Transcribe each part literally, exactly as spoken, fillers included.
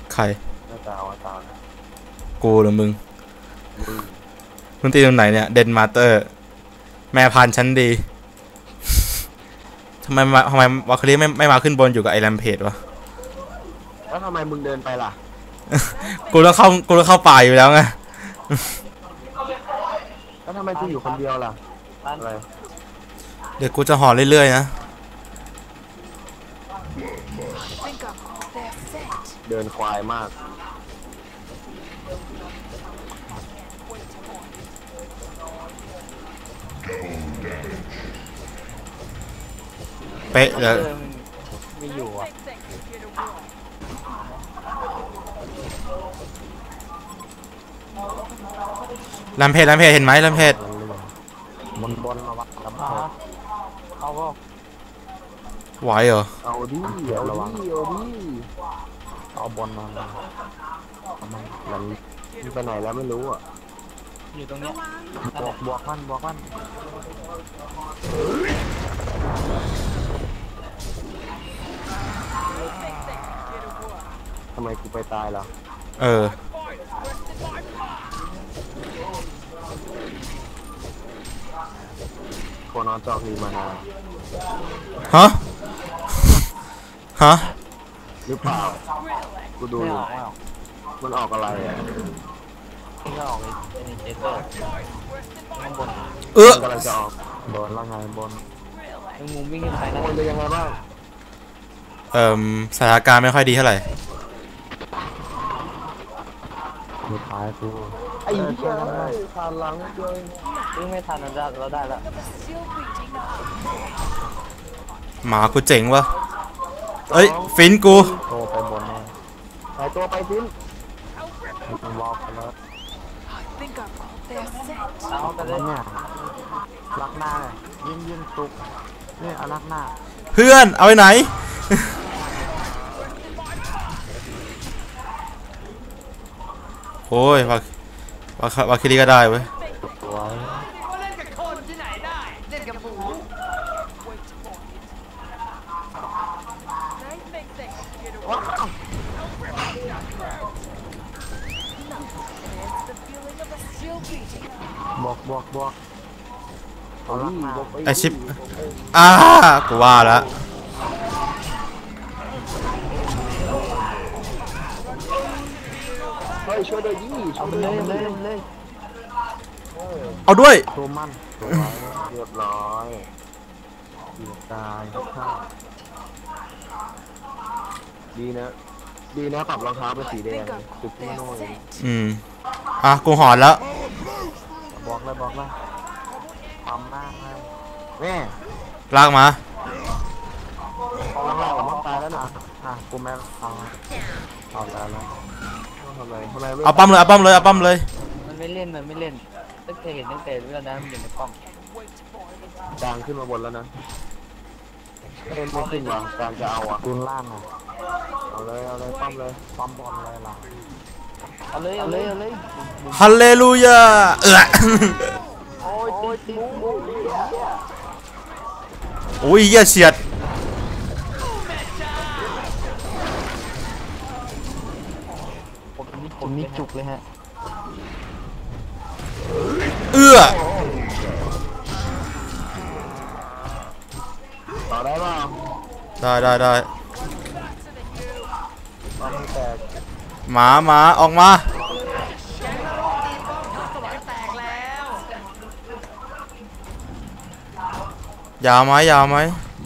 ใครน่าจะเอาตากูหรือมึงมึงมึงตีตรงไหนเนี่ยเดนมาเตอร์แม่พันชั้นดีทำไมมาทำไมวาคาริไม่ไม่มาขึ้นบนอยู่กับไอแรมเพจวะแล้วทำไมมึงเดินไปล่ะกูต้องเข้ากูต้องเข้าป่าอยู่แล้วไงแล้วทำไมกูอยู่คนเดียวล่ะอะไรเดี๋ยวกูจะห่อเรื่อยๆนะเดินควายมากเป๊ะเลยไม่อยู่อ่ะลำเพจลำเพจเห็นไหมลำเพจบนบนระวังลำเพจเอาก็ไหวเหรอเอาดิเอาดิเอาดิเอาบอลมาทำไมมันไปไหนแล้วไม่รู้อ่ะอยู่ตรงนี้บวกบวกมันบวกมันทำไมกูไปตายล่ะเออโคนอนจอกรีมานาฮะฮะหรือเปล่ากูดูมันออกอะไรอ่ะที่ก็ออกไอ้เจเตอร์ข้างบนเออกำลังจะออกบนล่างไงบนงูวิ่งขึ้นไปนะบนเป็นยังไงบ้างเอ่อสถานการณ์ไม่ค่อยดีเท่าไหร่สุดท้ายกูไอ้เจ้าผ่านหลังเลยวิ่งไม่ทันเราได้เราได้แล้วหมากูเจ๋งวะเอ้ยฟินกูโตไปบนเนี่ยหายตัวไปฟินมันวอล์กแล้วเอาไปเลยเนี่ยลักหน้าเลยยิงยิงตุกเนี่ยเอาลักหน้าเพื่อนเอาไปไหนโอ้ยวาวาวาคิริก็ได้เว้ยบวกบวกบวกไอชิปอ้ากูว่าแล้วเฮ้ยช่วยด้วยยี่ช่วยเลยเลยเลยเอาด้วยตัวมันเรียบร้อยเสียตายครับดีนะดีนะปรับรองเท้าเป็นสีแดงจุดที่โน่นอืมอ่ะกูหอนแล้วบอกเลยบอกเลยปั๊มหน้าเลยแม่ลากมาเอาล่างๆผมตายแล้วนะอ่ะกูแม่เอาเอาแล้วแล้วทำไมทำไมเอาปั๊มเลยเอาปั๊มเลยเอาปั๊มเลยมันไม่เล่นมันไม่เล่นตั้งแต่เห็นตั้งแต่เรื่องนั้นมันอยู่ในป้อมกลางขึ้นมาบนแล้วนะเล่นไม่ขึ้นว่ะกลางจะเอาอ่ะตุนล่างอ่ะเอาเลยเอาเลยปั๊มเลยปั๊มบอลเลยล่ะเอาเลยเอาเลยเอาเลยฮัลเลลูยาเออโอ้ยติดมุ้งโอ้ยเหี้ยเฉียดผมนี่ผมนี่จุกเลยฮะเอื้อต่อได้ป่ะได้ได้ได้ปั๊มแตกหมาหมาออกมา ยาวไหมยาวไหม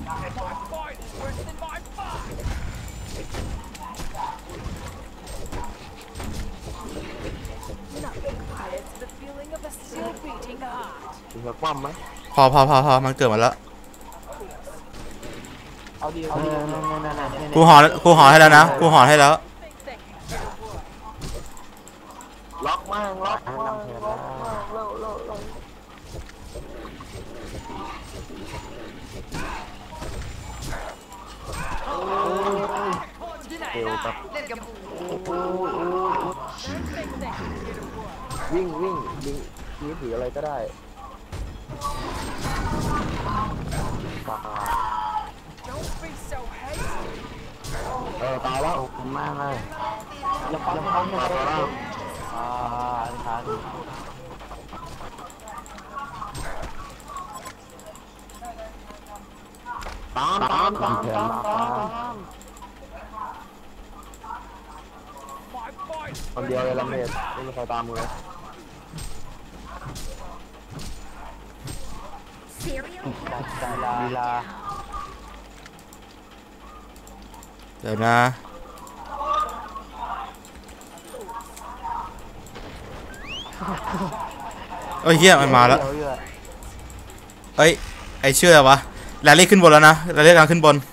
ถึงจะคว่ำไหมพอพอพอพอมันเกิดมาแล้วเอาดีเอาดีกูห่อกูห่อให้แล้วนะกูห่อให้แล้วล็อกมากล็อกมากเร็วครับวิ่งวิ่งวิ่งนี่ถืออะไรก็ได้ตายเออตายแล้วขอบคุณมากเลยแล้วปั๊มปั๊มปั๊มอ่าทันตามตามตามตามตามคนเดียวเลยละเมดไม่มีใครตามมึงเลยดาราลีลาเดี๋ยวนะเอ้ยเฮียมันมาแล้วเอ้ยไอเชื่อวะแรลลี่ขึ้นบนแล้วนะแรลลี่กำลังขึ้นบน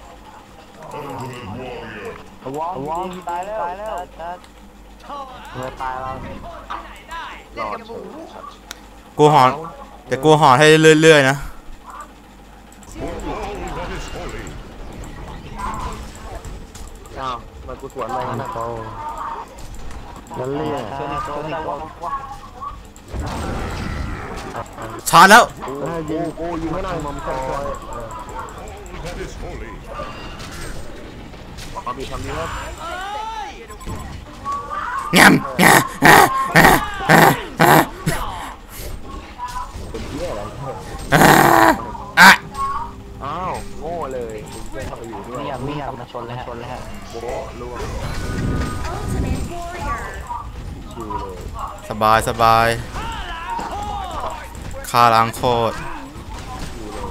วอร์มวอร์มตายแล้วตายแล้วเมื่อตายแล้วรอดเฉยกูหอนแต่กูหอนให้เรื่อยๆนะอ้าวมันกูสวนไปงั้นนะโตนั่นเรียกเชื่อในโซ่ในวอร์มชาร์จแล้วกูยิงกูยิงไม่ได้มัมโตขอบีทำดีครับแงมแงมเป็นเหี้ยอะไรอ่ะอ้าวโง่เลยคุณเพื่อนเข้าไปอยู่ด้วยไม่อยากไม่อยากมาชนเลยฮะชนเลยฮะโบ้ล่วงชิวเลยสบายสบายคาล้างโคตรชิวเลย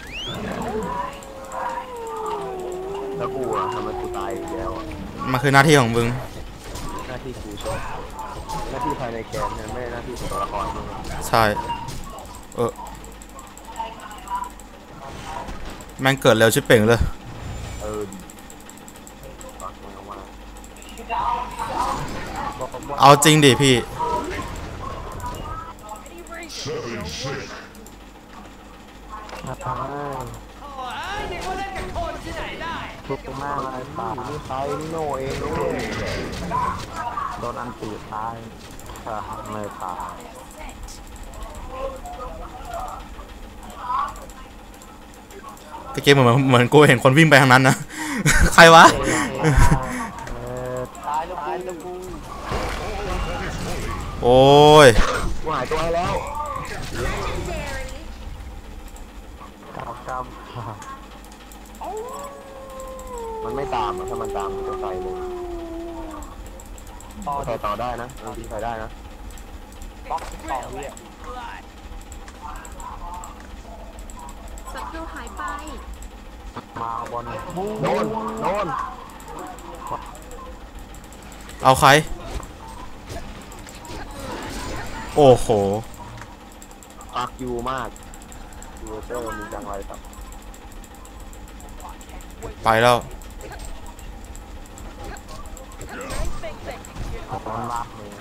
แล้วกูอะทำไมกูตายอีกแล้วอะมันคือหน้าที่ของมึงหน้าที่กูชอบหน้าที่ภายในแกนเนี่ยไม่ใช่หน้าที่ของตัวละครมึงใช่เออแม่งเกิดเร็วชิบเป่งเลยเออฟักมึงเอามาเอาจริงดิพี่มาทำให้ทุกข์มากเลยตายนี่ใครนี่โน่เองด้วยโดนอันตีตายถ้าไม่ตายตะเกียบเหมือนเหมือนกูเห็นคนวิ่งไปทางนั้นนะ ใครวะตายแล้วตายแล้วกูโอ้ยกูหายตัวให้แล้วกำกำมันไม่ตามอะถ้ามันตามมันจะใส่เลยต่อใส่ต่อได้นะบางทีใส่ได้นะป๊อกต่อเนี่ยศัตรูหายไปมาบนโดนโดนเอาใครโอ้โหปักยูมากยูเตอร์มีจังไรครับไปแล้วมันลากเลย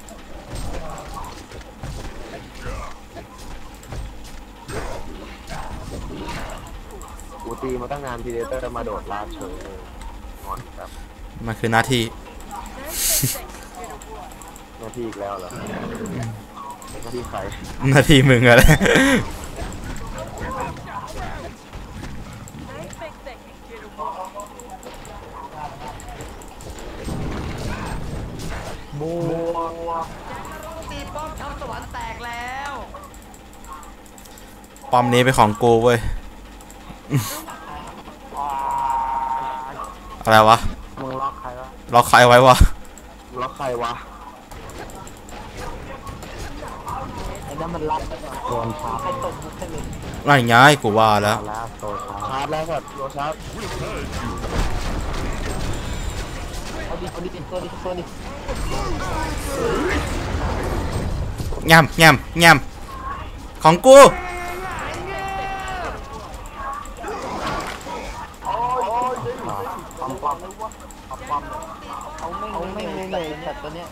กูตีมาตั้งนานพีเดเตอร์มาโดดลาดเฉยเลยงอนแบบมันคือหน้าที่หน้าที่อีกแล้วเหรอหน้าที่ใครหน้าที่มึงอะไรบัวตีป้อมทำสวรรค์แตกแล้วป้อมนี้เป็นของกูเว้ย อะไรวะมึงล็อกใครวะล็อกใครไว้วะมึงล็อกใครวะไอ้นั่นมันรับโดนชาร์จให้ตกให้เลยนั่นไงกูว่าแล้วแล้วโซชาร์จชาร์จแล้วสัตว์โซชาร์จเอาดิเอาดิตัวดิตัวดิแงมแงมแงมของกูปั๊มปั๊มปั๊มเขาไม่เขาไม่รู้เลยสัตว์ตัวเนี้ย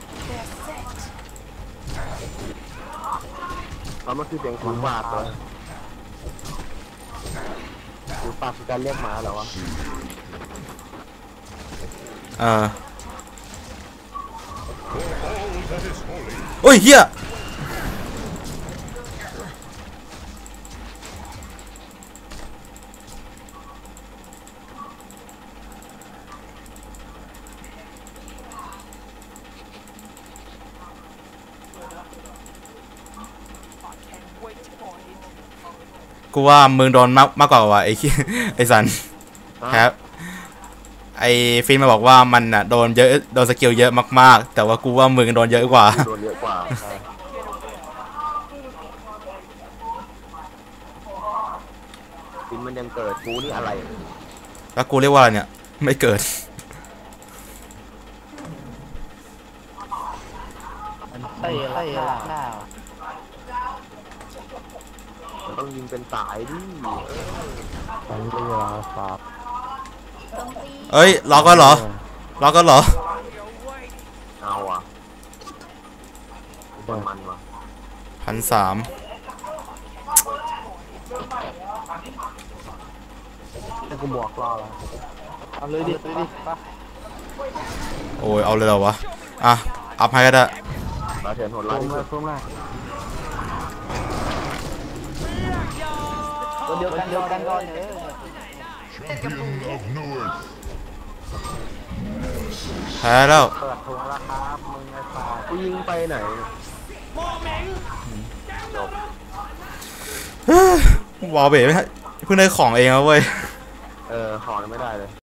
แล้วมันคือเสียงขุนบาดเลยหรือปากคือการเรียกหมาเหรอวะเออโอ้ยเฮียกูว่ามึงโดนมากมากกว่าว่ะไอ้ ไอ้สันครับไอ้ฟินมาบอกว่ามันอ่ะโดนเยอะโดนสกิลเยอะมากๆแต่ว่ากูว่ามึงโดนเยอะกว่าโดนเยอะกว่าใช่ฟินมันยังเกิดกูนี่อะไรแล้วกูเรียกว่าอะไรเนี่ยไม่เกิดมันเต้ไล่ล่าหน้ามันต้องยิงเป็นสายดิเออตอนนี้เวลาสาบตรงตีเอ้ยล็อกก็เหรอล็อกก็เหรอเอาอ่ะมันมันว่ะพันสามให้กูบอกรอแล้วเอาเลยดิเลยดิปะโอ้ยเอาเลยเหรอวะอ่ะอัพให้ก็ได้เราเชิญโหดไล่พุ่มเลยพุ่มเลยตัวเดียวกันเดียวกันก่อนเออ Champion of North. แพ้แล้วเปิดถุงแล้วครับมึงไอ้สาบกูยิงไปไหนวอลเบะไม่ให้เพิ่งได้ของเองแล้วเว้ยเออขอไม่ได้เลย